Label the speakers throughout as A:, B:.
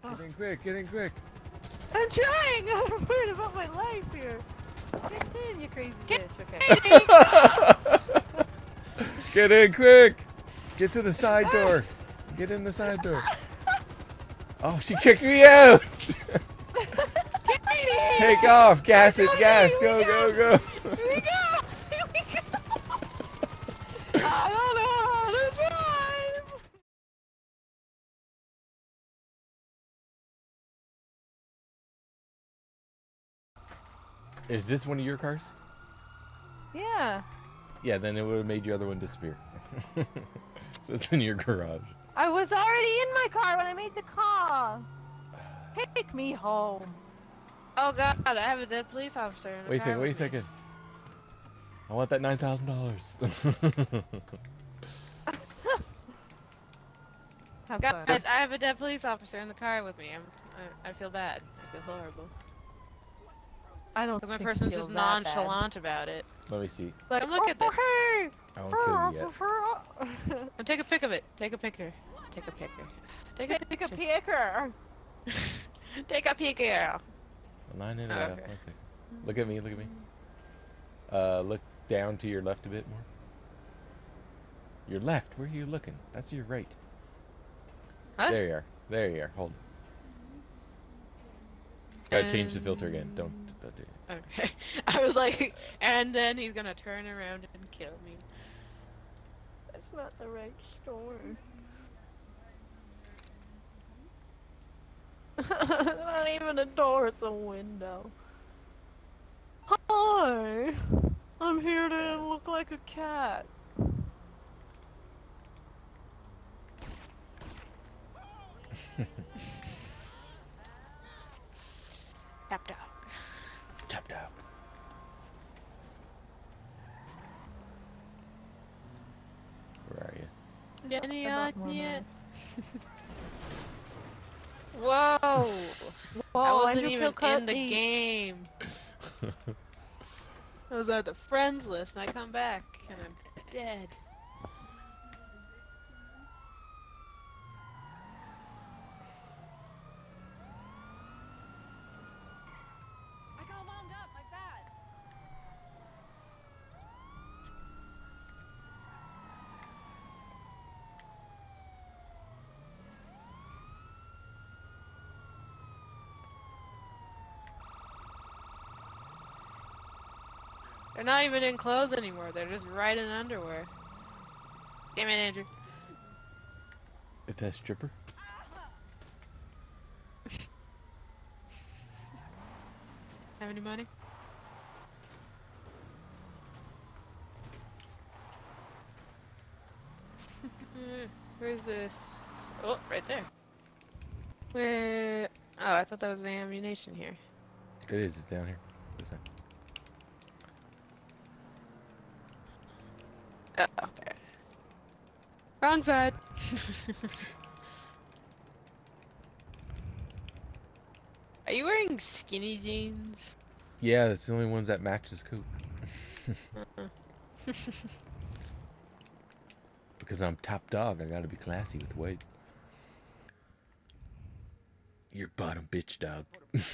A: Get in quick, get in quick.
B: I'm trying! I'm worried about my life here. Get in, you crazy bitch. Okay.
A: Get in quick! Get to the side door. Get in the side door. Oh, she kicked me out! Take off! Gas it, gas! Go, go, go!
B: Here we go! Here we go! I don't know how to drive!
A: Is this one of your cars?
B: Yeah.
A: Yeah, then it would have made your other one disappear. So it's in your garage.
B: I was already in my car when I made the call. Take me home.
C: Oh god, I have a dead police officer in the
A: Wait a
C: car
A: second, wait a
C: with me.
A: second. I want that $9,000.
C: Guys, I have a dead police officer in the car with me. I feel bad. I feel horrible.
B: I don't.
C: Because my person's just nonchalant about it.
A: Let me see.
B: Like,
C: Come look at this.
A: I won't kill you yet.
C: Take a pic of it. Take a picture. Take a picture. Take a
B: Take a
C: picture.
B: picker.
C: Take a picture.
A: Line it
C: Oh,
A: up.
C: okay.
A: One second. Look at me, look at me. Look down to your left a bit more. Your left, where are you looking? That's your right.
C: Huh?
A: There you are. There you are. Hold. Gotta change the filter again. Don't do it.
C: Okay. I was like, and then he's gonna turn around and kill me.
B: That's not the right story. It's not even a door, it's a window. Hi! I'm here to look like a cat.
C: Tap dog.
A: Tap dog. Where are you?
C: Jenny
B: I
C: on
B: got one
C: yet?
B: eye.
C: Whoa!
B: Whoa,
C: I wasn't
B: Andrew
C: even
B: killed
C: in the
B: Kirstie.
C: game. I was at the friends list and I come back and I'm dead.
D: I got wound up, my bad.
C: They're not even in clothes anymore, they're just right in underwear. Damn it, Andrew.
A: Is that a stripper?
C: Have any money? Where's this? Oh, right there. Where? Oh, I thought that was the ammunition here.
A: It is. It's down here. This side.
C: Oh, there. Wrong side. Are you wearing skinny jeans?
A: Yeah, that's the only ones that match his coat. Because I'm top dog, I gotta be classy with white. You're bottom bitch dog.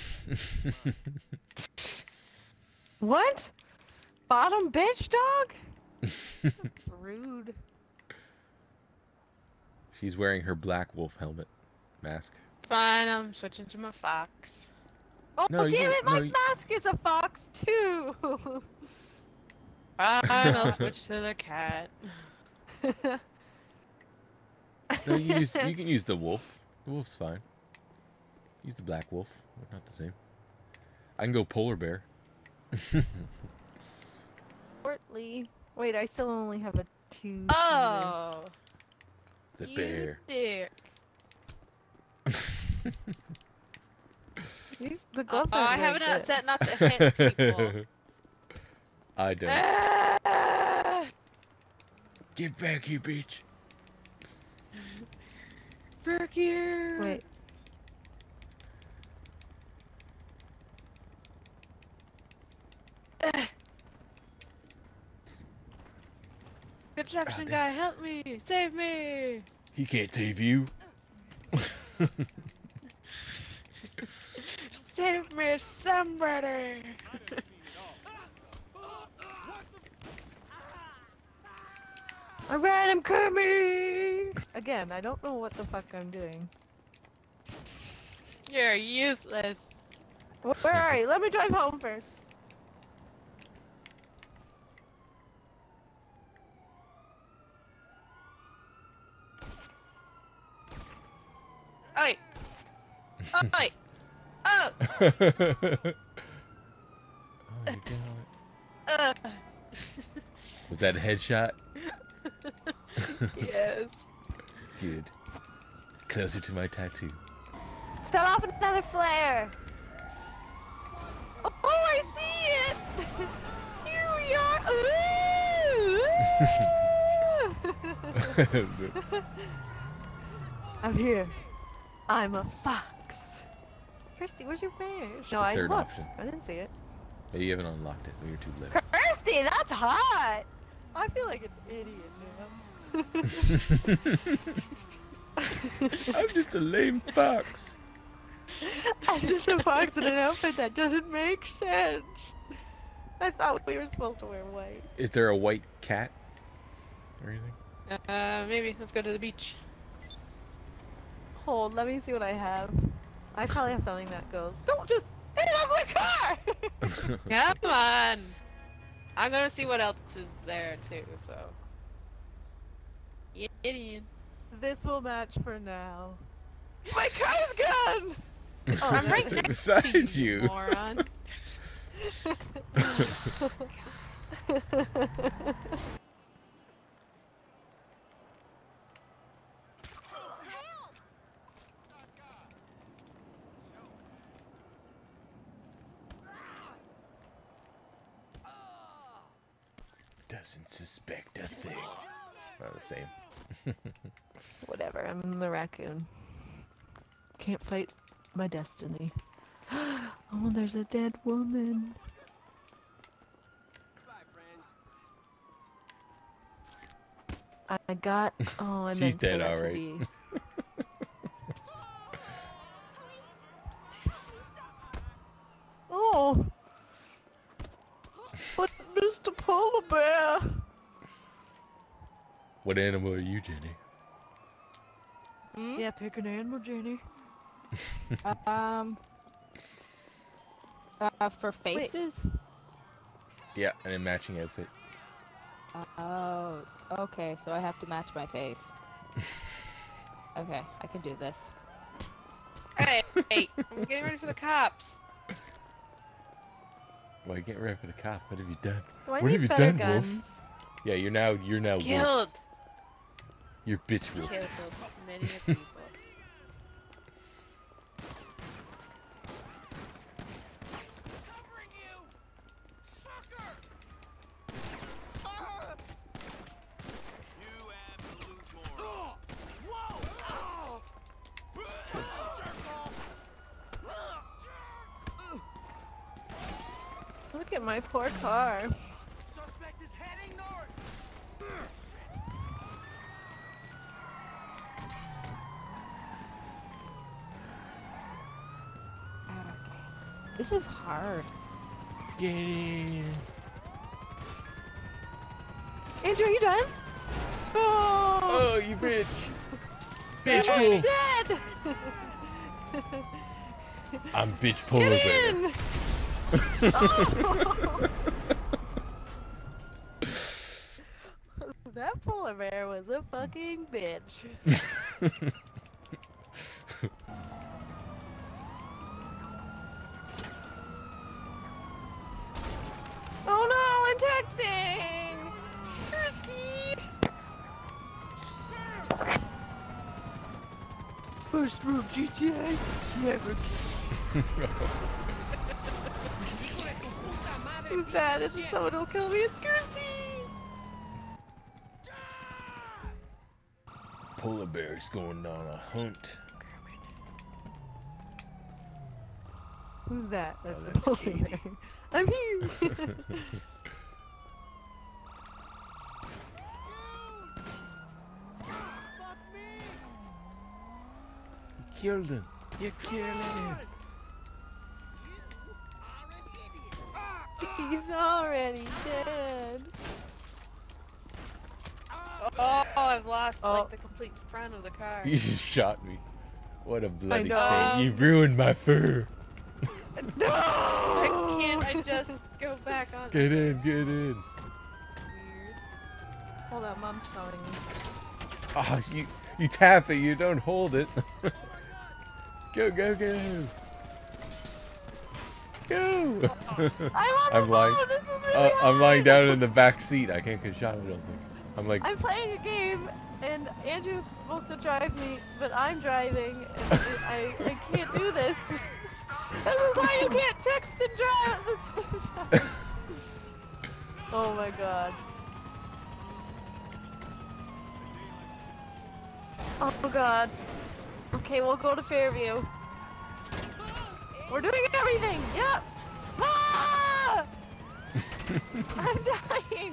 B: What? Bottom bitch dog? That's rude.
A: She's wearing her black wolf helmet mask.
C: Fine, I'm switching to my fox.
B: Oh,
A: No, you
B: damn
A: don't-
B: it, my
A: no, you-
B: mask is a fox too!
C: Fine, I'll switch to the cat.
A: No, you can use the wolf. The wolf's fine. Use the black wolf. They're not the same. I can go polar bear.
B: Portly. Wait, I still only have a 2.
C: Oh!
A: The
C: you
A: bear.
C: dick.
B: The gloves
C: Oh,
B: are
C: I have
B: very
C: it
B: good.
C: set not to hit people.
A: I don't.
C: Ah!
A: Get back, you bitch.
C: Frick you!
B: Wait.
C: Construction
A: damn.
C: guy, help me! Save me!
A: He can't save you.
C: Save me, somebody! I ran him, Kirby! Again, I don't know what the fuck I'm doing. You're useless. Where are you? Let me drive home first. Oi! Oi! Oh!
A: Oh, you got it. Was that a headshot?
C: Yes.
A: Good. Closer to my tattoo.
B: Set off another flare.
C: Oh, I see it! Here we are! I'm here. I'm a fox. Kirstie, where's your bear? No, I
A: Third
C: looked.
A: option.
C: I didn't see it.
A: Maybe you haven't unlocked it. Maybe you're too low.
C: Kirstie, that's hot! I feel like an idiot now.
A: I'm just a lame fox.
C: I'm just a fox in an outfit that doesn't make sense. I thought we were supposed to wear white.
A: Is there a white cat or anything?
C: Maybe. Let's go to the beach.
B: Hold, let me see what I have. I probably have something that goes.
C: Don't just hit up my car! Come on! I'm gonna see what else is there too, so. Idiot.
B: This will match for now.
C: My car's gone! Oh, I'm right
A: It's
C: next
A: beside
C: to
A: you.
C: moron.
A: Doesn't suspect a thing. Not the same.
B: Whatever, I'm the raccoon. Can't fight my destiny. Oh, there's a dead woman. I got. Oh, I
A: She's
B: meant for
A: dead,
B: that to
A: alright.
B: be- Oh, but Mr. Polar Bear.
A: What animal are you, Jenny?
C: Hmm?
B: Yeah, pick an animal, Jenny.
D: For faces?
A: Yeah, and a matching outfit.
D: Oh, okay, so I have to match my face. Okay, I can do this.
C: Hey, hey, I'm getting ready for the cops.
A: Well, you get ready for the cop. What have you done?
B: Do I
A: What
B: need
A: have you
B: better
A: done,
B: guns?
A: Wolf? Yeah, you're now Wolf.
C: Killed.
A: You're bitch Wolf.
C: Killed many people.
B: Look at my poor car.
E: Suspect is heading north.
D: Okay. This is hard.
A: Get in.
B: Andrew, are you done? Oh,
A: Oh, you bitch. Bitch
B: you're
A: Wolf.
B: dead.
A: I'm bitch polar
B: Get
A: bear.
B: in. Oh. That polar bear was a fucking bitch. Oh no, I'm texting! Kirstie! First rule GTA, never. Who's that? Is it someone who'll kill me? It's Kirstie!
A: Polar bear's going on a hunt.
B: Who's that?
A: Oh,
B: the
A: that's
B: polar
A: Katie.
B: bear. I'm here!
A: You killed him. You killed him.
C: He's already dead. Oh, I've lost like the complete front of the car.
A: You just shot me. What a bloody
C: know.
A: stain. You ruined my fur.
C: No! I can't. I just go back on.
A: Get in, get in.
C: Weird.
D: Hold on, Mom's calling me.
A: Oh, you tap it, you don't hold it. Go, go, go. Go. I'm lying.
B: This is really
A: I'm lying down in the back seat. I can't get shot, I don't think. I'm like,
B: I'm playing a game, and Andrew's supposed to drive me, but I'm driving, and I can't do this. This is why you can't text and drive at the same time. Oh my god. Oh god. Okay, we'll go to Fairview. We're doing everything! Yep! Ah! I'm dying!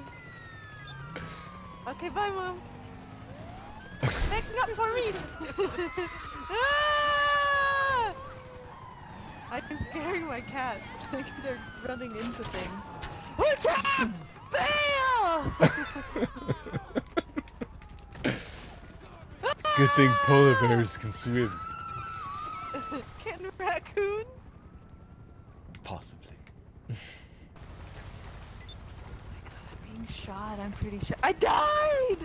B: Okay, bye, Mom. Making up for me! Ah! I'm scaring my cats. They're running into things. We're trapped! Bail!
A: good thing polar bears can swim.
B: Can raccoons?
A: Possibly.
B: I'm being shot, I'm pretty sure. I died!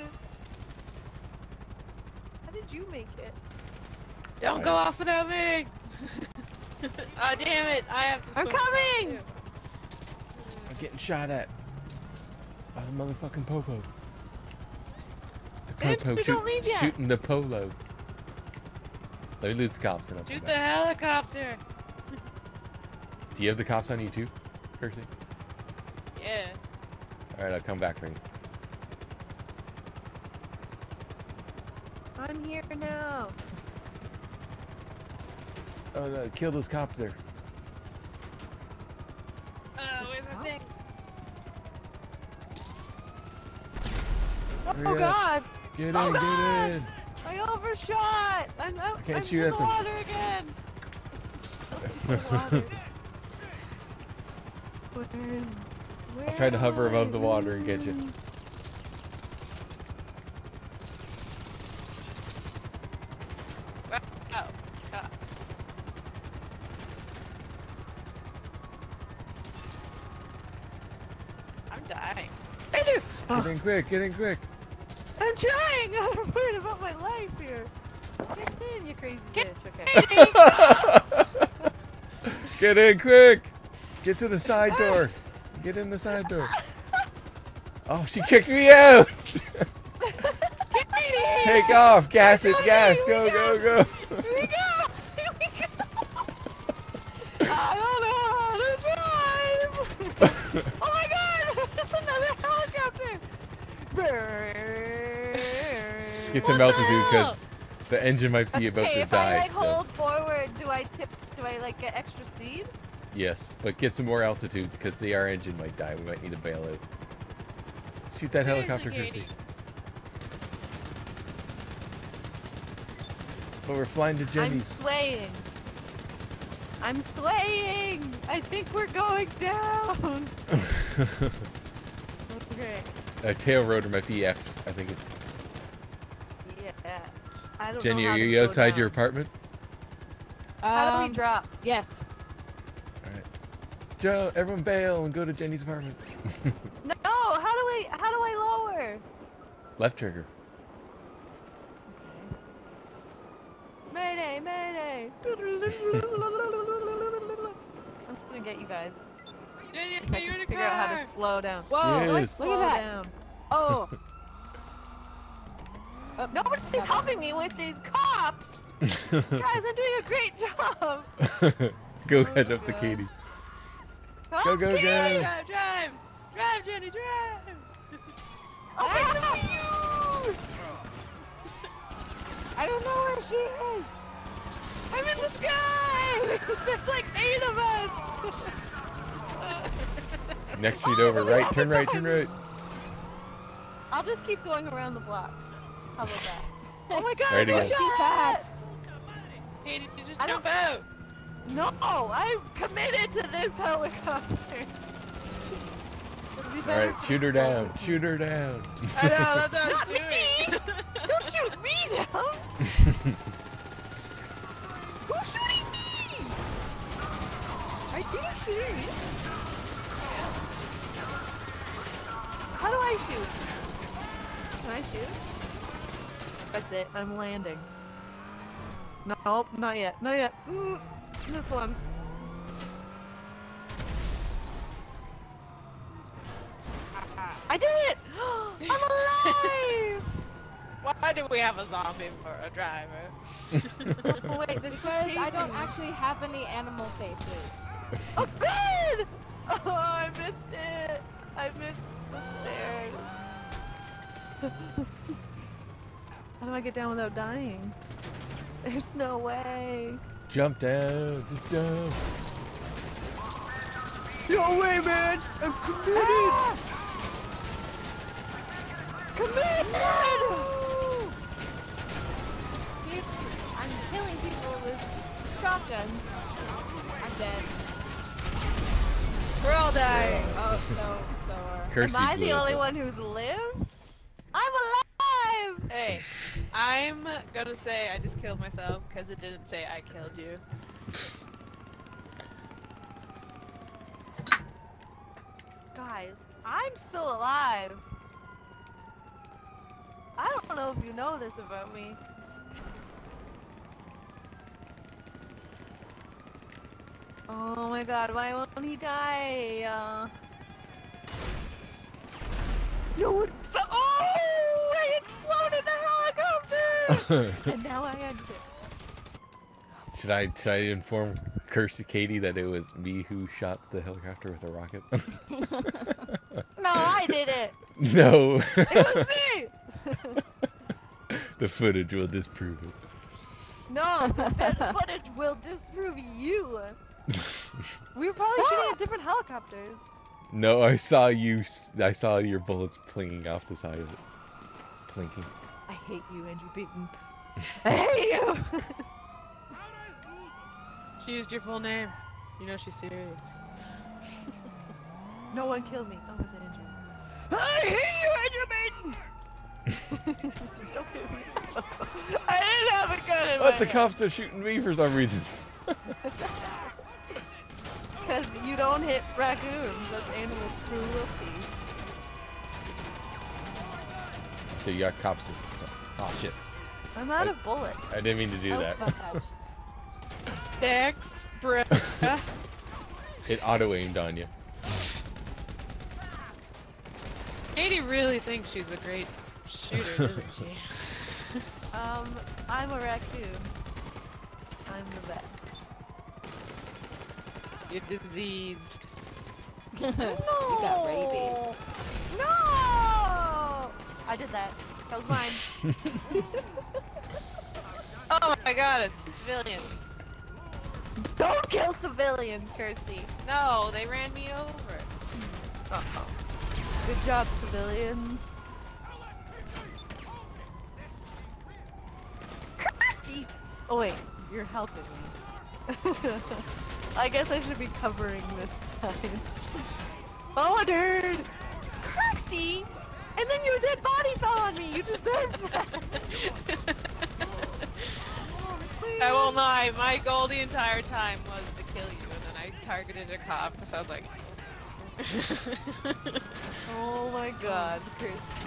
B: How did you make it?
C: Don't go off without me. Ah, damn it! I have to.
B: I'm
C: swim
B: coming!
C: too.
A: I'm getting shot at by the motherfucking popo. The
B: Bitch,
A: popo
B: we don't leave yet.
A: shooting the polo. Let me lose the cops and I'll come
C: Shoot the
A: back.
C: helicopter.
A: Do you have the cops on you too, Kirstie?
C: Yeah.
A: Alright, I'll come back for you.
B: I'm here now.
A: Oh no, kill those cops there.
C: Where's the thing?
B: Oh
A: Hurry up.
B: god!
A: Get in,
B: Oh,
A: get
B: God!
A: in!
B: I overshot! I'm
A: can't
B: I'm
A: shoot
B: in
A: at
B: the
A: them.
B: water again! The water.
A: I'll try to hover above the water and get you.
C: Oh, God. I'm dying.
B: Andrew!
A: Get in quick, get in quick!
B: I'm trying! I'm worried about my life here. Get in, you crazy
C: Get
B: bitch. Okay.
A: Get in quick! Get to the side door! Get in the side door! Oh, she kicked me out! Take off! Gas it, gas! Go, go, go!
B: Here we go! Here we go! I don't know how to drive! Oh my god! That's another helicopter!
A: Get some altitude because the engine might be about
B: Okay,
A: to
B: if I
A: die.
B: like
A: So.
B: hold forward, do I like get extra speed?
A: Yes, but get some more altitude because our engine might die. We might need to bail out. Shoot that helicopter,
C: Seriously,
A: Kirstie. Oh, we're flying to
B: I'm
A: Jenny's.
B: swaying. I'm swaying! I think we're going down! Okay.
A: Tail rotor might be F. I think it's.
B: Yeah. I don't
A: Jenny,
B: know
A: are
B: how to
A: you
B: go
A: outside
B: down.
A: your apartment?
B: How do we drop?
D: Yes.
A: Alright. Joe, everyone bail and go to Jenny's apartment.
B: No, how do I lower?
A: Left trigger.
B: Mayday, mayday. I'm gonna get you guys.
C: Jenny,
B: If I
C: you're in
B: can
C: a
B: figure out how
C: car.
B: to slow down.
D: Whoa!
A: Yes.
B: Slow
D: Look at that.
B: down.
D: Oh.
B: Nobody's helping me with these cops! Guys, I'm doing a great job!
A: Go catch up to Katie.
B: Help
A: go,
B: me!
A: go.
C: Drive, drive! Drive, Jenny, drive!
B: Oh my God!
D: I don't know where she is.
B: I'm in the sky! There's like 8 of us!
A: Next street over, right? Turn right, turn right.
B: I'll just keep going around the block. How about that? Oh my god,
A: Right
B: I'm
A: again.
B: shot!
D: Too fast.
C: Katie, you just
B: I don't-
C: jump out!
B: No, I'm committed to this helicopter. be
A: All
B: better.
A: right, shoot her down. Shoot her down.
C: I know, that's what I
B: Not
C: was doing.
B: me! Don't shoot me down! Who's shooting me? Are you shooting me? How do I shoot? Can I shoot? That's it. I'm landing. Nope, not yet. Not yet. This one. I did it! I'm alive!
C: Why do we have a zombie for a driver?
B: Oh, wait, there's
D: Because I don't actually have any animal faces.
B: Oh, good! Oh, I missed it. I missed the stairs. How do I get down without dying? There's no way.
A: Jump down. Just jump.
B: No way, man! I'm committed! Ah! Committed!
D: Dude,
B: I'm killing people with shotguns.
D: I'm dead.
B: We're all dying.
D: Oh, so are...
A: Kirstie
B: Am I
A: blew
B: the
A: us
B: only
A: up.
B: one who's lived? I'm alive!
C: Hey, I'm gonna say I just killed myself because it didn't say I killed you.
B: Guys, I'm still alive. I don't know if you know this about me. Oh my god, why won't he die? No, oh! I exploded the helicopter! And now I exit.
A: Should I inform Kirstie Katie that it was me who shot the helicopter with a rocket?
B: No, I did it!
A: No.
B: It was me!
A: The footage will disprove it.
B: No, the footage will disprove you. We were probably shooting at different helicopters.
A: No, I saw you. I saw your bullets plinging off the side of it. Plinking.
B: I hate you, Andrew Beaton. I hate you!
C: She used your full name. You know she's serious.
B: No one killed me. Oh, it's Andrew. I hate you, Andrew Beaton! Don't hit me. I didn't have a gun in
A: What?
B: my
A: The
B: hand.
A: cops are shooting me for some reason.
B: Because you don't hit raccoons. That's animal cruelty.
A: So you got cops. Oh shit!
B: I'm out of bullets.
A: I didn't mean to do that.
D: Fudge.
C: Sticks, bruh.
A: It auto aimed on you.
C: Katie really thinks she's a great shooter, doesn't she?
B: I'm a raccoon. I'm the best.
C: You're diseased.
D: You got rabies.
B: No! I did that. That was mine.
C: Oh my god, it's civilians.
B: Don't kill civilians, Kirstie.
C: No, they ran me over.
B: Uh-oh. Good job, civilians. Kirstie! Oh wait, you're helping me. I guess I should be covering this time. Oh, dude! Kirstie! And then your dead body fell on me! You deserve that!
C: I won't lie, my goal the entire time was to kill you, and then I targeted a cop because I was like...
B: Oh my god, Kirstie.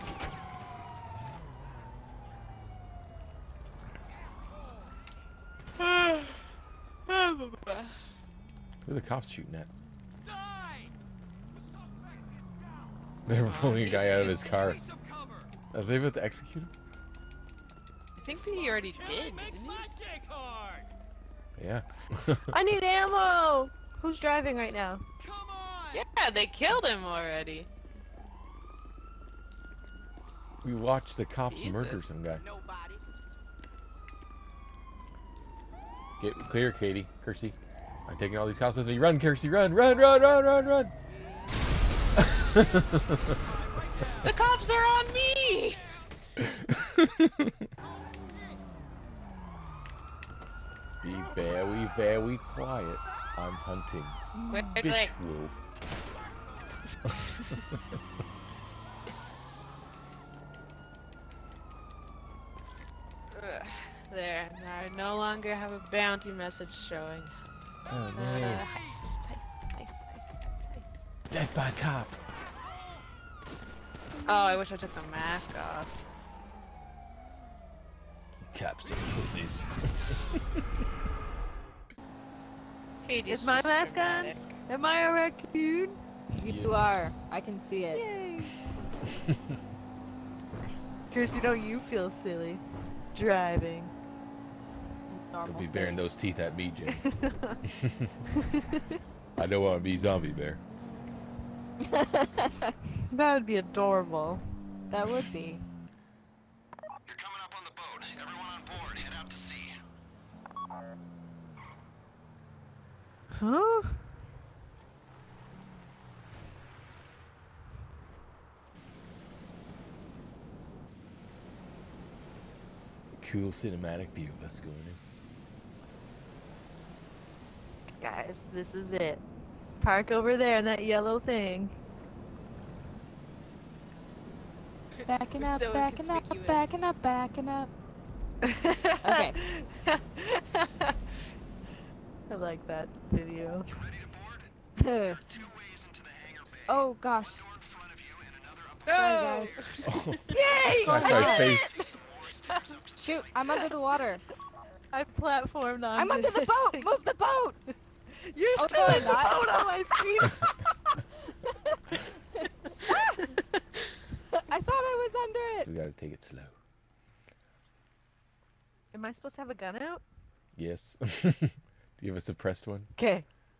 A: Who are the cops shooting at?
E: Die! The suspect is down.
A: They're pulling a guy out of his car.
E: Give me some cover.
A: Are they about to execute him?
C: I think he already
E: Killing
C: did,
E: makes
C: didn't he?
E: my dick hard.
A: Yeah.
B: I need ammo! Who's driving right now?
E: Come on.
C: Yeah, they killed him already.
A: We watched the cops
C: Jesus.
A: murder some guy.
E: Nobody.
A: Get clear, Katie. Kirstie. I'm taking all these cops with me. Run, Kirstie, run, run, run, run, run, run!
C: The cops are on me!
A: Be very, very quiet. I'm hunting.
C: Wait,
A: Bitch
C: like,
A: wolf.
C: There. Now I no longer have a bounty message showing.
A: Oh man. Death by cop.
C: Oh, I wish I took the mask off.
A: Cops and pussies.
B: Is my mask on? Am I a raccoon?
D: You are. I can see it.
B: Yay! Kirstie, don't you feel silly driving?
A: You'll be baring those teeth at me, Jen. I don't want to be zombie bear.
B: That would be adorable.
D: That would be.
E: You're coming up on the boat. Everyone on board, head out to sea.
B: Huh?
A: Cool cinematic view of us going in.
B: Guys, this is it. Park over there in that yellow thing.
D: Backing
C: We're
D: up,
C: still
D: backing up,
C: inconspicuous.
D: backing up, backing up. Okay.
B: I like that video.
E: You ready to board? There are 2 ways into the hangar bay.
D: Oh gosh.
E: One door in front of you and another up
C: Go!
A: Oh,
B: Yay!
A: smacked
B: I
A: my
B: did
A: face.
B: it!
E: some more stairs up to the
D: Shoot, I'm under the water.
B: I platformed on.
D: I'm under the boat! Move the boat!
B: You're
D: Oh,
B: still
D: no,
B: in the
D: I'm not.
B: boat on my screen.
D: I thought I was under it.
A: We gotta take it slow.
B: Am I supposed to have a gun out?
A: Yes. Do you have a suppressed one?
B: Okay.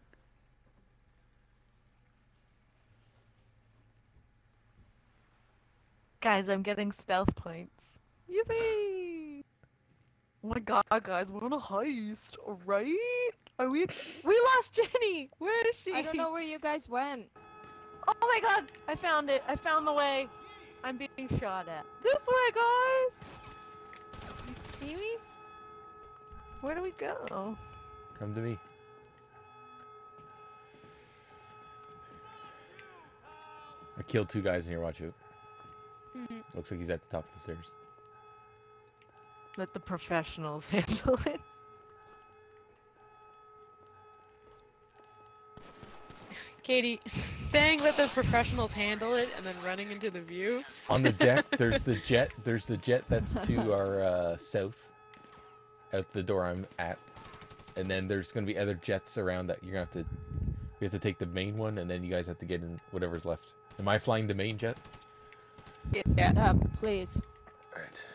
B: Guys, I'm getting stealth points. Yippee! Oh my god, guys, we're on a heist, alright? Are we lost Jenny! Where is she?
D: I don't know where you guys went.
B: Oh my god! I found it! I found the way! I'm being shot at. This way, guys! You see me? Where do we go?
A: Come to me. I killed 2 guys in here, watch out. Looks like he's at the top of the stairs.
B: Let the professionals handle it.
C: Katie, saying let the professionals handle it and then running into the view.
A: On the deck, there's the jet that's to our south. Out the door I'm at. And then there's gonna be other jets around that you're gonna have to... We have to take the main one, and then you guys have to get in whatever's left. Am I flying the main jet?
C: Yeah.
D: Please.
A: Alright.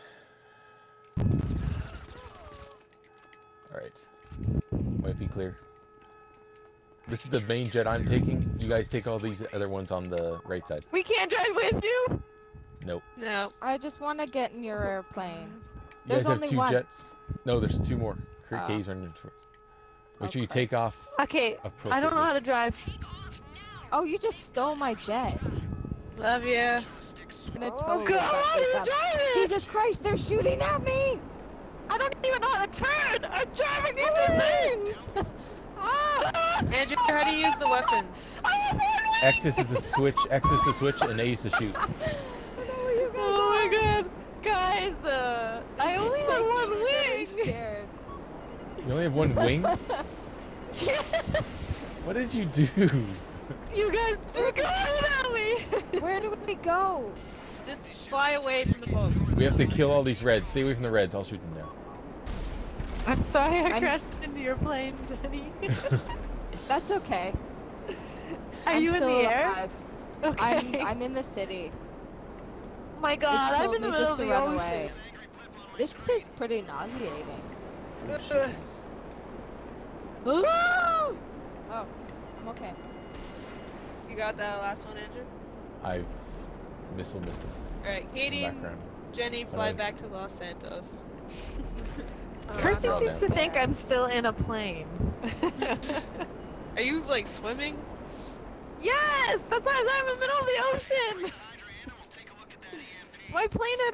A: Alright. Might be clear. This is the main jet I'm taking. You guys take all these other ones on the right side.
B: We can't drive with you!
A: Nope.
C: No.
D: I just want to get in your airplane.
A: You
D: There's
A: guys have
D: only
A: 2
D: one.
A: jets? No, there's 2 more.
D: Oh.
A: K's running towards. Make
D: Oh,
A: sure you take off.
B: Okay, I don't know how to drive.
D: Oh, you just stole my jet.
C: Love you.
D: I'm gonna
B: Oh
D: totally
B: god,
D: fuck
B: how
D: this
B: do you
D: up.
B: drive it?
D: Jesus Christ, they're shooting at me!
B: I don't even know how to turn! I'm driving into things!
D: Ah!
C: Andrew, how do you use the weapons?
A: X is the switch, X is the switch, and A is the shoot.
D: I know where you guys
B: Oh
D: are.
B: my god! Guys, I
D: This
B: only
D: is
B: have
D: making
B: one
D: me really
B: wing!
D: scared.
A: You only have 1 wing? What did you do?
B: You guys just go at me!
D: Where do we go?
C: Just fly away from the boat.
A: We have to kill all these reds. Stay away from the reds. I'll shoot them down.
B: I'm sorry I
D: I'm-
B: crashed into your plane, Jenny.
D: That's okay.
B: Are
D: I'm
B: you in
D: still
B: the air?
D: alive.
B: Okay.
D: I'm in the city.
B: My god,
D: It
B: I'm
D: told
B: in the
D: me
B: middle
D: just
B: of
D: to
B: the
D: run
B: ocean.
D: away. This is pretty nauseating.
A: Oh, shit.
B: Ooh!
D: Oh, I'm okay.
C: You got that last one, Andrew?
A: I've missed them.
C: Alright,
A: In
C: Katie
A: the
C: and
A: background.
C: Jenny fly
A: Nice.
C: back to Los Santos.
B: Kirstie
A: Oh,
B: seems
A: no.
B: to think I'm still in a plane.
C: Are you, like, swimming?
B: Yes! That's why I'm in the middle of the ocean!
E: Hydrant and we'll take a look at that EMP.
B: My plane had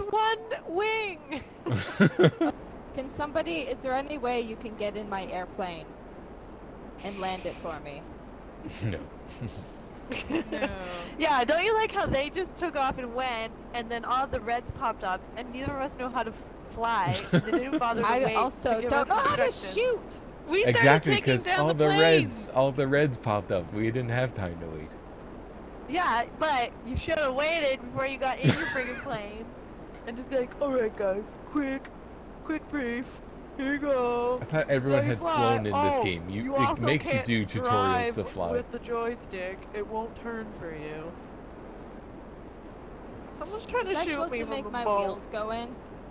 B: 1 wing!
D: Can somebody, is there any way you can get in my airplane and land it for me?
A: No.
C: No.
B: Yeah, don't you like how they just took off and went, and then all the reds popped up, and neither of us know how to fly, and they didn't bother to
D: I
B: wait
D: also
B: to give
D: don't
B: us
D: know how to
B: instructions.
D: shoot.
C: We started
A: Exactly,
C: taking
A: because
C: down
A: all
C: the
A: the
C: planes.
A: reds popped up. We didn't have time to wait.
B: Yeah, but you should have waited before you got in your friggin' plane, and just be like, alright guys, quick brief, here you go.
A: I thought everyone
B: Now you
A: had
B: fly.
A: flown in this
B: Oh,
A: game. It
B: also
A: makes you
B: can't
A: do tutorials
B: drive
A: to fly.
B: with the joystick, it won't turn for you. Someone's trying
D: Am
B: to
D: I
B: shoot
D: supposed
B: me
D: to
B: from
D: make
B: the
D: my
B: boat.
D: wheels go in?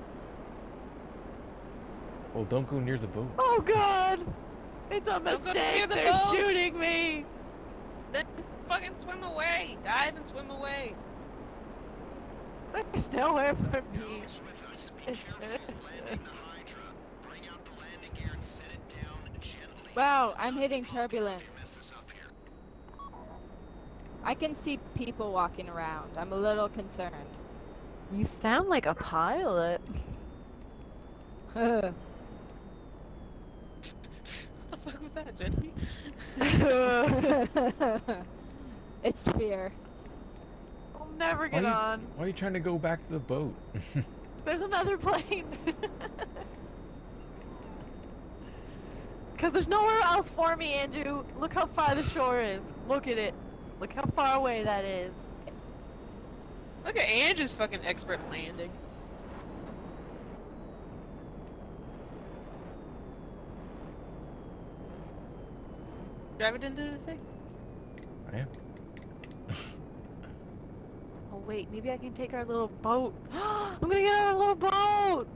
A: Well, don't go near the boat.
B: Oh god! It's a
C: Don't go near
B: mistake,
C: the
B: they're
C: boat.
B: shooting me!
C: Then fucking swim away. Dive and swim away.
B: There's nowhere for me.
E: Comes with us. Be careful landing the Hydra. Bring out the landing gear and set it down gently.
D: Wow, I'm hitting turbulence.
E: Mess this up here.
D: I can see people walking around. I'm a little concerned.
B: You sound like a pilot.
C: What the fuck was that, Jenny?
D: It's fear.
B: I'll never get on.
A: Why are you trying to go back to the boat?
B: There's another plane. Because there's nowhere else for me, Andrew. Look how far the shore is. Look at it. Look how far away that is.
C: Look at Andrew's fucking expert landing. Drive it into the thing.
A: I am.
B: Oh wait, maybe I can take our little boat. I'm gonna get our little boat!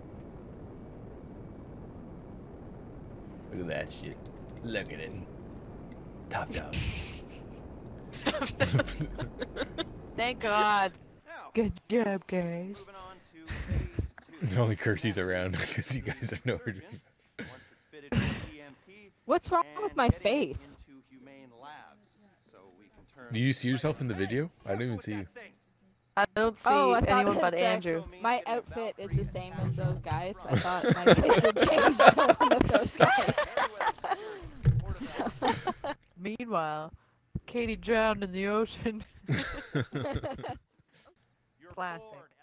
A: Look at that shit. Look at it. Top dog.
B: Thank God.
E: Now,
B: Good job, guys.
E: moving on to phase 2.
A: Only Kirstie's around because you guys are nowhere to
E: Surgeon, once it's fitted with EMP,
D: What's wrong with
E: and
D: my
E: getting it
D: face?
E: into humane labs, so we can turn
A: Do you see yourself in the video? I didn't even see you.
B: I don't see
D: Oh, I thought
B: anyone
D: it
B: but
D: was
B: Andrew.
D: my outfit is the same as those guys. I thought my face had changed to one of those guys.
B: Meanwhile, Katie drowned in the ocean.
E: You're
B: Classic.
E: bored.